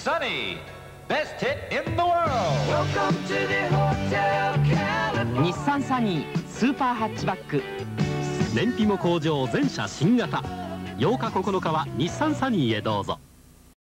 Sunny, best hit in the world. Welcome to the Hotel California. 日産サニースーパーハッチバック。 燃費も向上、全車新型。8日9日は日産サニーへどうぞ。